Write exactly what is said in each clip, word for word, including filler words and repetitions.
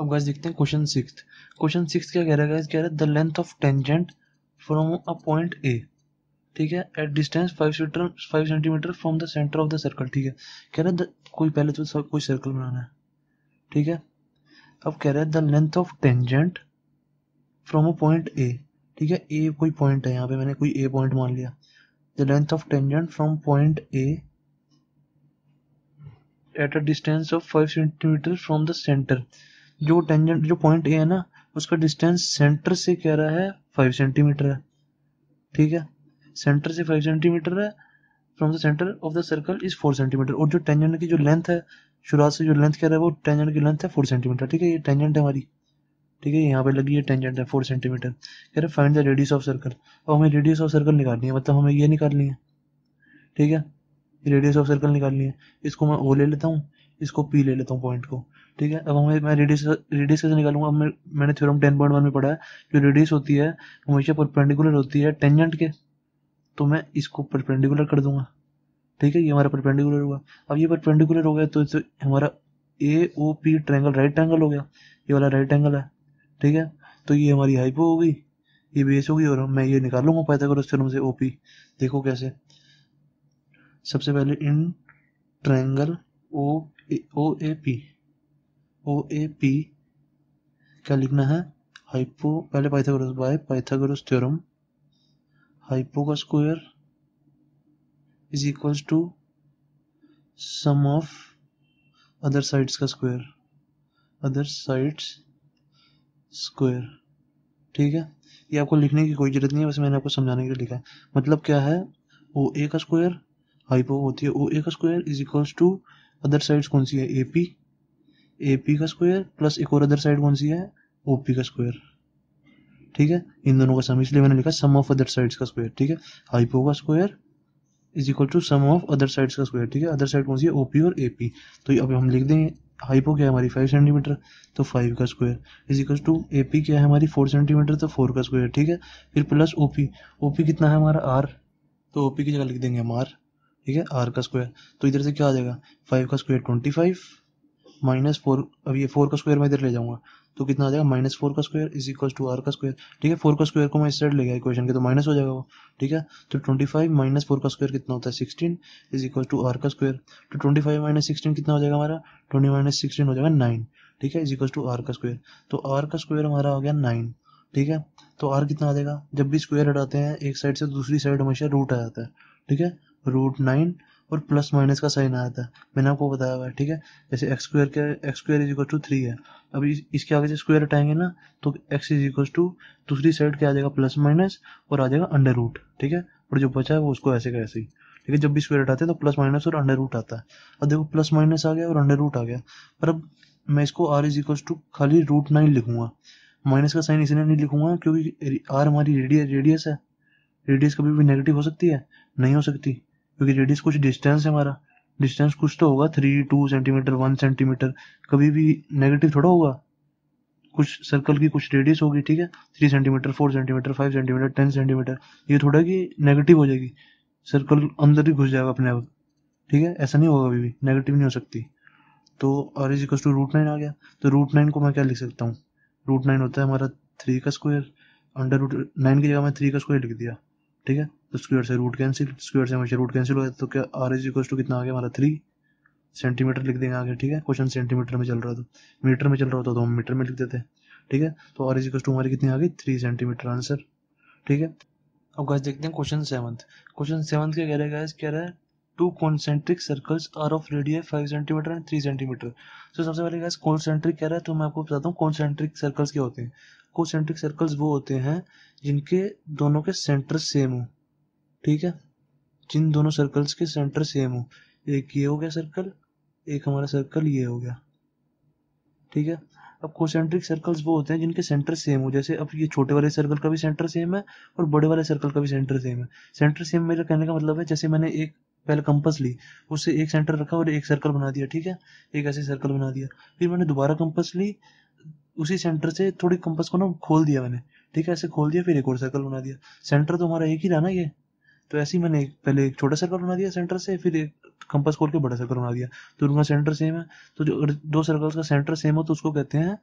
अब गाइस देखते हैं क्वेश्चन सिक्स। क्वेश्चन सिक्स क्या कह रहा है गाइस, कह रहा है the length of tangent from a point A, ठीक है, at distance five metre five centimetre from the centre of the circle, ठीक है। कह रहा है कोई पहले तो सब कोई सर्कल बनाना है, ठीक है। अब कह रहा है the length of tangent from a point A, ठीक है। ए कोई पॉइंट है, यहाँ पे मैंने कोई ए पॉइंट मान लिया। The length of tangent from point A at a distance of five centimetre from the centre. जो टेंजेंट जो पॉइंट ए है ना, उसका डिस्टेंस सेंटर से कह रहा है फाइव सेंटीमीटर है, ठीक है। सेंटर से फाइव सेंटीमीटर है, from the centre of the circle is four centimetre. और जो टेंजेंट की जो लेंथ है, शुरुआत से जो लेंथ कह रहा है वो टेंजेंट की लेंथ है फोर सेंटीमीटर, ठीक है। ये टेंजेंट है हमारी, ठीक है, यहाँ पे लगी है टेंजेंट है फोर सेंटीमीटर। कह रहे find the radius of circle. अब हमें रेडियस ऑफ सर्कल निकालनी है, मतलब हमें ये निकालनी है, ठीक है। रेडियस ऑफ सर्कल निकालनी है। इसको मैं ओ ले लेता हूँ, इसको पी ले लेता हूँ पॉइंट को, ठीक है। अब हमें मैं रेडियस रेडियस कैसे निकालूंगा। अब मैं, मैंने थ्योरम टेन पॉइंट वन में पढ़ा है, जो रेडियस होती है हमेशा परपेंडिकुलर होती है टेंजेंट के, तो मैं इसको परपेंडिकुलर कर दूंगा, ठीक है। ये हमारा परपेंडिकुलर हुआ। अब ये परपेंडिकुलर हो गया तो, तो हमारा A O P triangle right angle हो गया, ये वाला राइट एंगल है, ठीक है। तो ये हमारी हाइपो हो गई, ये बेस हो गई, और मैं ये निकालूंगा पाइथागोरस थ्योरम से ओपी। देखो कैसे। सबसे पहले in triangle O O A P O A P क्या लिखना है, हाइपो, पहले Pythagoras by Pythagoras theorem, hypo का square is equals to sum of other sides का स्क्वायर, अदर साइड्स स्क्वायर, ठीक है। ये आपको लिखने की कोई जरूरत नहीं है, बस मैंने आपको समझाने के लिए लिखा है। मतलब क्या है, ओ ए का स्क्वायर, हाइपो होती है ओ ए का square is equals to other sides कौन सी है, ए पी, ए पी का स्क्वायर प्लस एक और अदर साइड कौन सी है, ओ पी का स्क्वायर, ठीक है। इन दोनों का सम, इसलिए मैंने लिखा सम ऑफ अदर साइड्स का स्क्वायर, ठीक है। हाइपो का square is equal to sum of other sides का स्क्वायर, ठीक है। अदर साइड कौन सी है, ओपी और एपी। तो अब हम लिख देंगे हाइपो क्या है हमारी फाइव सेंटीमीटर, तो फाइव का square is equal to AP क्या है हमारी फोर सेंटीमीटर, तो फोर का स्क्वायर, ठीक है। फिर प्लस ओपी, ओपी कितना है हमारा आर, तो ओपी की जगह लिख देंगे हम आर, ठीक है, आर का स्क्वायर। तो इधर से क्या आ जाएगा, फाइव का square twenty five minus four, अब ये फोर का स्क्वायर मैं इधर ले जाऊंगा तो कितना आ जाएगा, माइनस फोर का square is equal to R का स्क्वायर, ठीक है। फोर का स्क्वायर को मैं इस साइड ले गया इक्वेशन के, तो माइनस हो जाएगा वो, ठीक है। तो ट्वेंटी फाइव माइनस फोर का स्क्वायर कितना होता है, sixteen is equal to R का स्क्वायर। तो ट्वेंटी फाइव माइनस सिक्सटीन कितना हो जाएगा हमारा, ट्वेंटी माइनस सिक्सटीन हो जाएगा नाइन, ठीक है, इज इक्वल टू आर का स्क्वायर। तो आर का स्क्वायर हमारा हो गया नाइन, ठीक है। तो आर कितना आ जाएगा, जब भी स्क्वायर हटाते हैं एक साइड से दूसरी साइड हमेशा रूट आ जाता है, ठीक है। रूट नाइन और प्लस माइनस का साइन आ जाता है, मैंने आपको बताया हुआ है, ठीक है। जैसे एक्स स्क्वायर के X square is equal to three है, अब इस, इसके आगे से स्क्वायर हटाएंगे ना, तो एक्स इज इक्वल टू दूसरी साइड क्या आ जाएगा, प्लस माइनस और आ जाएगा अंडर रूट, ठीक है। और जो बचा है वो उसको ऐसे का ऐसे ही, ठीक है। जब भी स्क्वायर हटाते हैं तो प्लस माइनस और अंडर रूट आता है। अब देखो प्लस माइनस आ गया और अंडर रूट आ गया, पर अब मैं इसको आर इज इक्वल टू खाली रूट नाइन लिखूंगा, माइनस का साइन इसलिए नहीं लिखूंगा क्योंकि आर हमारी रेडियस रेडियस है, रेडियस कभी भी नेगेटिव हो सकती है, नहीं हो सकती, क्योंकि रेडियस कुछ डिस्टेंस है हमारा, डिस्टेंस कुछ तो होगा, three two centimetre one centimetre, कभी भी नेगेटिव थोड़ा होगा। कुछ सर्कल की कुछ रेडियस होगी, ठीक है, three centimetre four centimetre five centimetre ten centimetre, ये थोड़ा कि नेगेटिव हो जाएगी, सर्कल अंदर ही घुस जाएगा अपने आप, ठीक है। ऐसा नहीं होगा, कभी भी नेगेटिव नहीं हो सकती। तो R is equal to root nine आ गया, तो रूट नाइन को मैं क्या लिख सकता हूँ, रूट नाइन होता है हमारा थ्री का स्क्वायर, अंडर रूट नाइन की जगह मैं थ्री का स्क्वायर लिख दिया, ठीक है। तो स्क्वायर से रूट कैंसिल, स्क्वायर से हमेशा रूट कैंसिल हो जाता है, तो क्या आर इज इक्वल टू कितना आ गया हमारा थ्री सेंटीमीटर लिख देंगे आगे, ठीक है। क्वेश्चन सेंटीमीटर में चल रहा था, मीटर में चल रहा होता तो हम मीटर में लिख देते, ठीक है। तो आर इज इक्वल टू हमारी कितनी आ गई, थ्री सेंटीमीटर आंसर, ठीक है। अब गाइस देखते हैं क्वेश्चन सेवंथ। क्वेश्चन सेवंथ क्या कह रहा है गाइस, कह रहा है two concentric circles are of radius five centimetre and three centimetre. तो सबसे पहले गाइस कॉन्सेंट्रिक कह रहा है, तो मैं आपको बताता हूँ कॉन्सेंट्रिक सर्कल्स क्या होते हैं। कॉन्सेंट्रिक सर्कल्स वो होते हैं जिनके दोनों के सेंटर सेम हो, ठीक है, जिन दोनों सर्कल्स के सेंटर सेम हो। एक ये हो गया सर्कल, एक हमारा सर्कल ये हो गया, ठीक है। अब कोसेंट्रिक सर्कल्स वो होते हैं जिनके सेंटर सेम हो, जैसे अब ये छोटे वाले सर्कल का भी सेंटर सेम है और बड़े वाले सर्कल का भी सेंटर सेम है। सेंटर सेम मेरा कहने का मतलब है, जैसे मैंने एक पहले कंपास ली, उससे एक सेंटर रखा और एक सर्कल बना दिया, ठीक है, एक ऐसे सर्कल बना दिया। फिर मैंने दोबारा कंपास ली, उसी सेंटर से थोड़ी कंपास को ना खोल दिया मैंने, ठीक है, ऐसे खोल दिया, फिर एक और सर्कल बना दिया। सेंटर तो हमारा एक ही रहा ना ये, तो ऐसे ही मैंने एक, पहले एक छोटा सर्कल बना दिया सेंटर से, फिर एक कंपास खोल के बड़ा सर्कल बना दिया, तो उनका सेंटर सेम है। तो जो दो सर्कल्स का सेंटर सेम हो तो उसको कहते हैं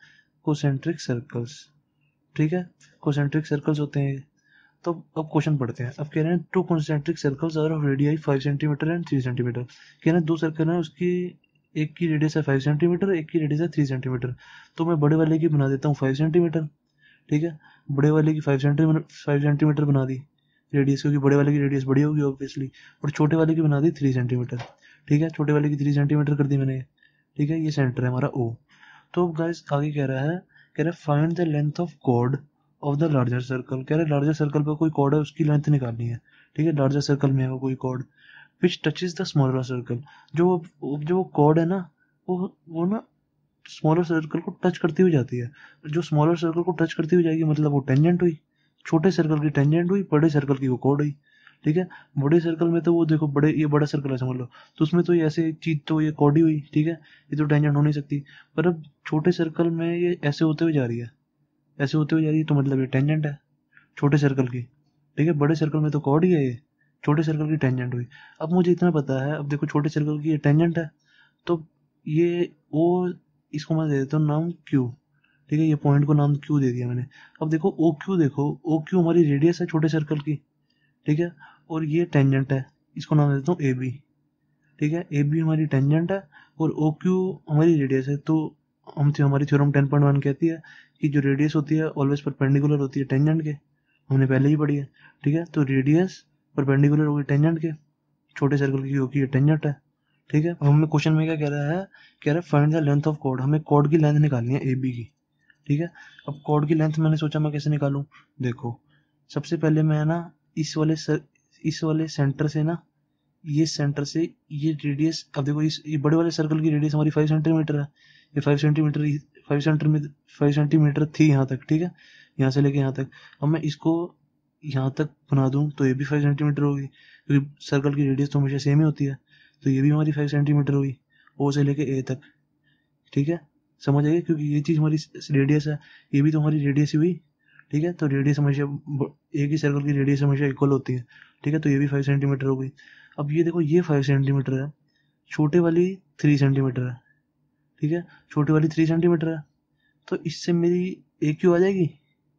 कोसेंट्रिक सर्कल्स, ठीक है, कोसेंट्रिक सर्कल्स होते हैं। तो अब क्वेश्चन पढ़ते हैं। अब कह रहे हैं two concentric circles are of radii five centimetre and three centimetre. कह रहे हैं दो सर्कल है, उसकी एक की रेडियस है फाइव सेंटीमीटर, एक की रेडियस है थ्री सेंटीमीटर। तो मैं बड़े वाले की बना देता हूँ फाइव सेंटीमीटर, ठीक है, बड़े वाले की फाइव सेंटीमीटर फाइव सेंटीमीटर बना दी रेडियस, क्योंकि बड़े वाले की रेडियस बड़ी होगी ऑब्वियसली, और छोटे वाले की बना दी थ्री सेंटीमीटर, ठीक है, छोटे वाले की थ्री सेंटीमीटर कर दी मैंने, ठीक है, ये सेंटर है हमारा ओ। तो गाइस आगे कह रहा है, कह रहा है find the length of chord of the larger circle. कह रहे हैं लार्जर सर्कल पर कोई कॉर्ड है, उसकी लेंथ निकालनी है, ठीक है, लार्जर सर्कल में है वो कोई chord which touches the smaller circle. जो जो कॉर्ड है ना, वो वो ना स्मॉलर सर्कल को टच करती हुई जाती है। जो स्मॉलर सर्कल को टच करती हुई जाएगी मतलब वो टेंजेंट हुई, छोटे सर्कल की टेंजेंट हुई, बड़े सर्कल की वो कॉर्ड हुई, ठीक है। बड़े सर्कल में तो वो देखो, बड़े ये बड़ा सर्कल है समझ लो, तो उसमें तो ये ऐसे चीज तो ये कॉर्ड ही हुई, ठीक है, ये तो टेंजेंट हो नहीं सकती। पर अब छोटे सर्कल में ये ऐसे होते हुए जा रही है, ऐसे होते हुए जा रही है, तो मतलब ये टेंजेंट है छोटे सर्कल की, ठीक है। बड़े सर्कल में तो कॉर्ड ही है, ये छोटे सर्कल की टेंजेंट हुई। अब मुझे इतना पता है, अब देखो छोटे सर्कल की ये टेंजेंट है, तो ये ओ, इसको मैं दे देता हूँ नाम क्यू, ठीक है, ये पॉइंट को नाम क्यू दे दिया मैंने। अब देखो ओ क्यू, देखो ओ क्यू हमारी रेडियस है छोटे सर्कल की, ठीक है, और ये टेंजेंट है, इसको नाम दे देता हूँ ए बी, ठीक है, ए बी हमारी टेंजेंट है और ओ क्यू हमारी रेडियस है। तो हम हमारी थ्योरम टेन पॉइंट वन कहती है कि जो रेडियस होती है ऑलवेज परपेंडिकुलर होती है टेंजेंट के, हमने पहले ही पढ़ी है, ठीक है। तो रेडियस परपेंडिकुलर होगी टेंजेंट के, छोटे सर्कल की होगी ये टेंजेंट है, ठीक है। अब हमें क्वेश्चन में क्या कह रहा है, कह रहा है find the length of chord, हमें कॉर्ड की लेंथ निकालनी है ए बी की, ठीक है। अब कॉर्ड की लेंथ मैंने सोचा मैं कैसे निकालूं, देखो सबसे पहले मैं ना इस वाले सर, इस वाले सेंटर से ना, ये सेंटर से ये रेडियस, अब देखो इस ये बड़े वाले सर्कल की रेडियस हमारी फाइव सेंटीमीटर है, ये five centimetre five centimetre five centimetre थी यहाँ तक, ठीक है, यहाँ से लेके यहाँ तक। अब मैं इसको यहाँ तक बना दूं तो ये भी फाइव सेंटीमीटर होगी, क्योंकि सर्कल की रेडियस तो हमेशा सेम ही होती है, तो ये भी हमारी फाइव सेंटीमीटर होगी ओ से लेके ए तक, ठीक है, समझ आइए, क्योंकि ये चीज़ हमारी रेडियस है, ये भी तो हमारी रेडियस ही हुई, ठीक है। तो रेडियस हमेशा एक ही सर्कल की रेडियस हमेशा इक्वल होती है, ठीक है, तो ये भी फाइव सेंटीमीटर हो गई। अब ये देखो ये फाइव सेंटीमीटर है, छोटे वाली थ्री सेंटीमीटर है, ठीक है, छोटी वाली थ्री सेंटीमीटर है, तो इससे मेरी ए क्यू आ जाएगी,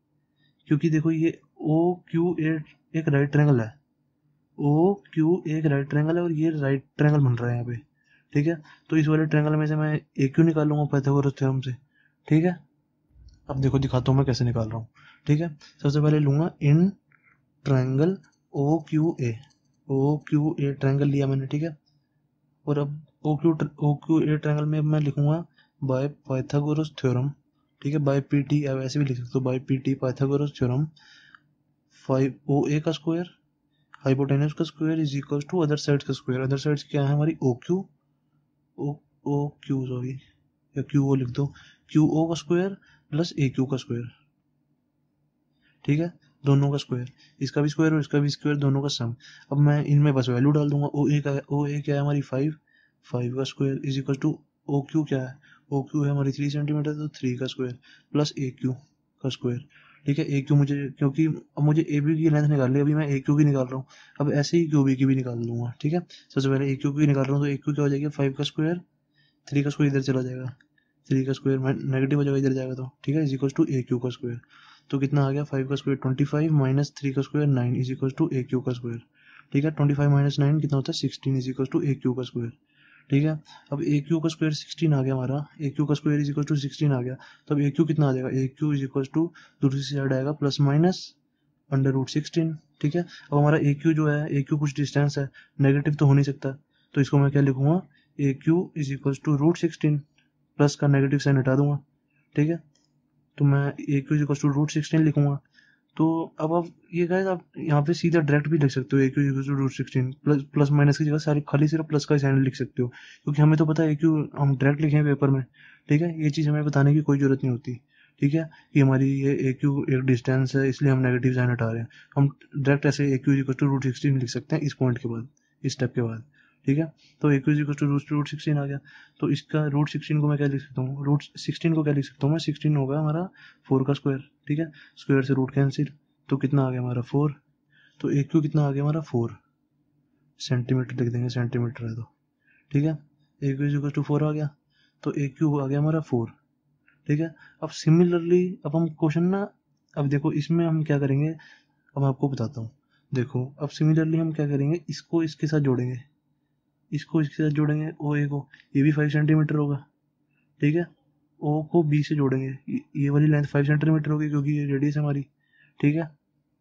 क्योंकि देखो ये ओ क्यू एक राइट ट्रायंगल है, ओ क्यू एक राइट ट्रायंगल है और ये राइट ट्रायंगल बन रहा है यहाँ पे, ठीक है। तो इस वाले ट्रायंगल में से मैं ए क्यू निकाल लूंगा पाइथागोरस थ्योरम से, ठीक है। अब देखो दिखाता हूँ मैं कैसे निकाल रहा हूँ, ठीक है। सबसे पहले लूंगा in triangle O Q A, O Q A triangle लिया मैंने, ठीक है। और अब O Q O Q A triangle में मैं लिखूंगा बाय पाइथागोरस थ्योरम, ठीक है, बाय पी टी, अब ऐसे भी लिख सकते हो by P T Pythagoras theorem, five O A का स्क्वायर हाइपोटेनस का square is equal to other sides का स्क्वायर। अदर साइड्स क्या है हमारी O Q, O O Q sorry, या क्यू ओ लिख दो, क्यू ओ का स्क्वायर प्लस ए क्यू का स्क्वायर, ठीक है, दोनों का स्क्वायर, इसका भी स्क्वायर और इसका भी स्क्वायर, दोनों का सम। अब मैं इनमें बस वैल्यू डाल दूंगा, ओ ए का ओ ए क्या है हमारी फाइव, फाइव का square is equal to O Q क्या है, ओ क्यू है हमारी थ्री सेंटीमीटर, तो थ्री का स्क्वायर प्लस ए क्यू का स्क्वायर, ठीक है। ए क्यू मुझे, क्योंकि अब मुझे ए बी की लेंथ निकाल ली, अभी मैं ए क्यू की निकाल रहा हूँ, अब ऐसे ही क्यू बी की भी निकाल लूंगा, ठीक है। सबसे पहले ए क्यू की निकाल रहा हूँ, तो ए क्यू क्या हो जाएगा, फाइव का स्क्वायर, थ्री का स्क्वायर इधर चला जाएगा, थ्री का स्क्वायर नेगेटिव हो जाएगा इधर जाएगा, तो ठीक है, is equal to A Q का स्क्वायर। तो कितना आ गया, फाइव का square twenty five minus three का square nine is equal to A Q का स्क्वायर, ठीक है। ट्वेंटी फाइव माइनस नाइन कितना होता है, sixteen is equal to A Q का स्क्वायर, ठीक है। अब ए क्यू का स्क्वायर सिक्सटीन आ गया हमारा, ए क्यू का square is equal to sixteen आ गया, तो अब ए क्यू कितना आ जाएगा, A Q is equal to दूसरी साइड आएगा plus minus under root sixteen, ठीक है। अब हमारा ए क्यू जो है, ए क्यू कुछ डिस्टेंस है, नेगेटिव तो हो नहीं सकता, तो इसको मैं क्या लिखूंगा, A Q is equal to root sixteen, plus का नेगेटिव साइन हटा दूंगा, ठीक है। तो मैं A Q is equal to root sixteen लिखूंगा। तो अब आप ये गाइस आप यहाँ पे सीधा डायरेक्ट भी लिख सकते हो, A Q is equal to root sixteen, plus plus minus की जगह सारी खाली सिर्फ प्लस का साइन लिख सकते हो, क्योंकि हमें तो पता है ए क्यू हम डायरेक्ट लिखे हैं पेपर में, ठीक है, ये चीज़ हमें बताने की कोई जरूरत नहीं होती, ठीक है, कि हमारी ये ए क्यू एक डिस्टेंस है इसलिए हम नेगेटिव साइन हटा रहे हैं, हम डायरेक्ट ऐसे A Q is equal to root sixteen लिख सकते हैं इस पॉइंट के बाद, इस स्टेप के बाद, ठीक है। तो A Q is equal to root sixteen आ गया, तो इसका रूट सिक्सटीन को मैं क्या लिख सकता हूँ, रूट सिक्सटीन को क्या लिख सकता हूँ मैं, सिक्सटीन होगा हमारा फोर का स्क्वायर, ठीक है, स्क्वायर से रूट कैंसिल, तो कितना आ गया हमारा फोर, तो ए क्यू कितना आ गया हमारा फोर सेंटीमीटर लिख देंगे, सेंटीमीटर है तो, ठीक है, A Q is equal to four आ गया, तो ए क्यू आ गया हमारा फोर, ठीक है। अब सिमिलरली अब हम क्वेश्चन ना, अब देखो इसमें हम क्या करेंगे, अब मैं आपको बताता हूँ। देखो अब सिमिलरली हम क्या करेंगे, इसको इसके साथ जोड़ेंगे, इसको इसके साथ जोड़ेंगे, ओ ए को, ये भी फाइव सेंटीमीटर होगा, ठीक है। ओ को बी से जोड़ेंगे, ये वाली लेंथ फाइव सेंटीमीटर होगी क्योंकि ये रेडियस है हमारी, ठीक है।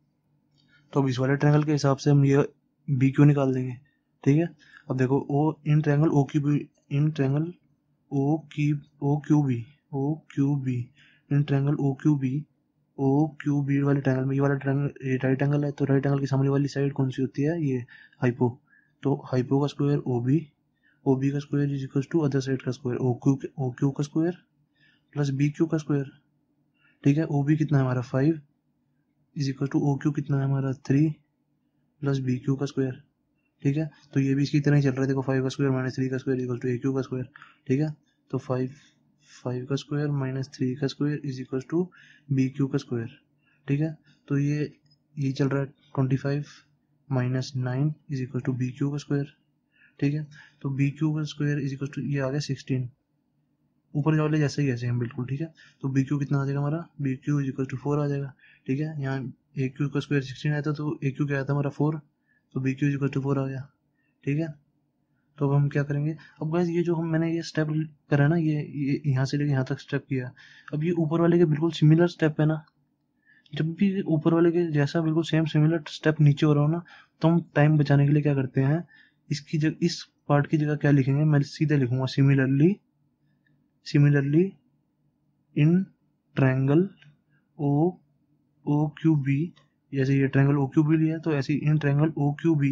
तो अब इस वाले ट्रायंगल के हिसाब से हम ये बी क्यू निकाल देंगे, ठीक है। अब देखो O in triangle O Q B, in triangle O की O Q B, O Q B, in triangle O Q B, O Q B वाले ट्रायंगल में ये वाला ट्रायंगल, ये राइट एंगल है, तो राइट एंगल की सामने वाली साइड कौन सी होती है, ये हाइपो। तो हाइपो का square O B, O B का square is equal to other side का square O Q, O Q का स्क्वायर प्लस बी क्यू का स्क्वायर, ठीक है। ओ बी कितना है हमारा five is equal to O Q कितना है हमारा थ्री प्लस बी क्यू का स्क्वायर, ठीक है। तो ये भी इसकी तरह ही चल रहा है, देखो फाइव का स्क्वायर माइनस थ्री का square equal to A Q का स्क्वायर, ठीक है। तो फाइव फाइव का स्क्वायर माइनस थ्री का square is equal to B Q का स्क्वायर, ठीक है। तो ये ये चल रहा है twenty five minus nine is equal to B Q का स्क्वायर, ठीक है। तो बी क्यू का स्क्वायर इज इक्वल टू ये आ गया सिक्सटीन, ऊपर वाले जैसे ही ऐसे हम बिल्कुल, ठीक है। तो बी क्यू कितना आ जाएगा हमारा, B Q is equal to four आ जाएगा, ठीक है। यहाँ ए क्यू का स्क्वायर सिक्सटीन आया था, तो ए क्यू क्या आया था हमारा फोर, तो B Q is equal to four आ गया, ठीक है। तो अब हम क्या करेंगे, अब गाइस ये जो हम मैंने ये स्टेप करा ना, ये ये यहाँ से लेके यहाँ तक स्टेप किया, अब ये ऊपर वाले के बिल्कुल सिमिलर स्टेप है ना। जब भी ऊपर वाले के जैसा बिल्कुल सेम सिमिलर स्टेप नीचे हो रहा हो ना, तो हम टाइम बचाने के लिए क्या करते हैं, इसकी जगह इस पार्ट की जगह क्या लिखेंगे, मैं सीधे लिखूंगा similarly, similarly in triangle O O Q B, जैसे ये ट्रायंगल ओ क्यू बी लिया तो ऐसे in triangle O Q B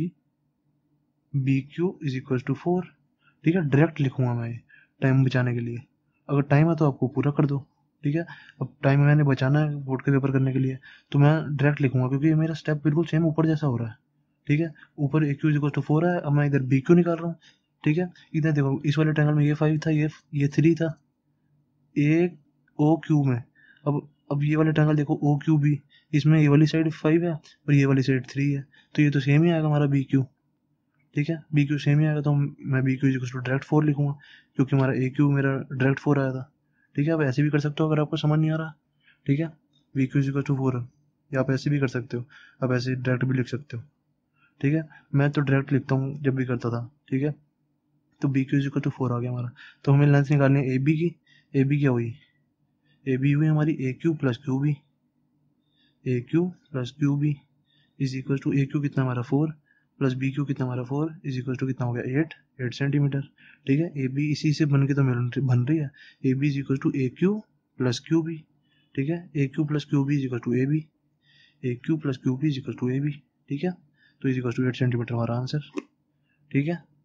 B Q is equal to four, ठीक है। डायरेक्ट लिखूंगा मैं ये टाइम बचाने के लिए, अगर टाइम है तो आपको पूरा कर दो, ठीक है। अब टाइम मैंने बचाना है बोर्ड के पेपर करने के लिए, तो मैं डायरेक्ट लिखूंगा क्योंकि मेरा स्टेप बिल्कुल सेम ऊपर जैसा हो रहा है, ठीक है। ऊपर A Q is equal to four है, अब मैं इधर बी क्यू निकाल रहा हूँ, ठीक है। इधर देखो इस वाले ट्रायंगल में ये फाइव था, ये ये थ्री था, ए ओ क्यू में, अब अब ये वाला ट्रायंगल देखो ओ क्यू बी, इसमें ये वाली साइड फाइव है और ये वाली साइड थ्री है, तो ये तो सेम ही आएगा हमारा बी क्यू, ठीक है। बी क्यू सेम ही आएगा, तो मैं B Q equal to direct four लिखूंगा क्योंकि हमारा ए क्यू मेरा डायरेक्ट फोर आया था, ठीक है। आप ऐसे भी कर सकते हो अगर आपको समझ नहीं आ रहा, ठीक है। B Q equal to four, या आप ऐसे भी कर सकते हो, आप ऐसे डायरेक्ट भी लिख सकते हो, ठीक है। मैं तो डायरेक्ट लिखता हूँ जब भी करता था, ठीक है। तो B Q equal to four आ गया हमारा, तो हमें लेंथ निकालनी है ए बी की, ए बी क्या हुई, ए बी हुई हमारी A Q plus Q B, A Q plus Q B is equal to A Q कितना हमारा फोर प्लस बी क्यू कितना हमारा फोर इज इक्वल टू कितना हो गया एट, एट सेंटीमीटर, ठीक है। ए बी इसी से बन के तो मिल बन रही है, A B is equal to A Q plus Q B, ठीक है। A Q plus Q B is equal to A B, A Q plus Q B is equal to A B, ठीक है। तो is equal to eight centimetre हमारा answer, ठीक है।